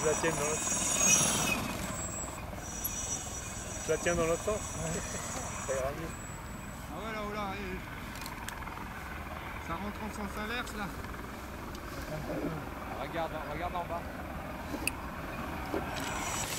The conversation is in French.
je la tienne dans l'autre sens. Je la tiens dans l'autre sens. Ça ira mieux. Ah ouais, là, oh là, ça rentre en sens inverse là. Regarde en bas.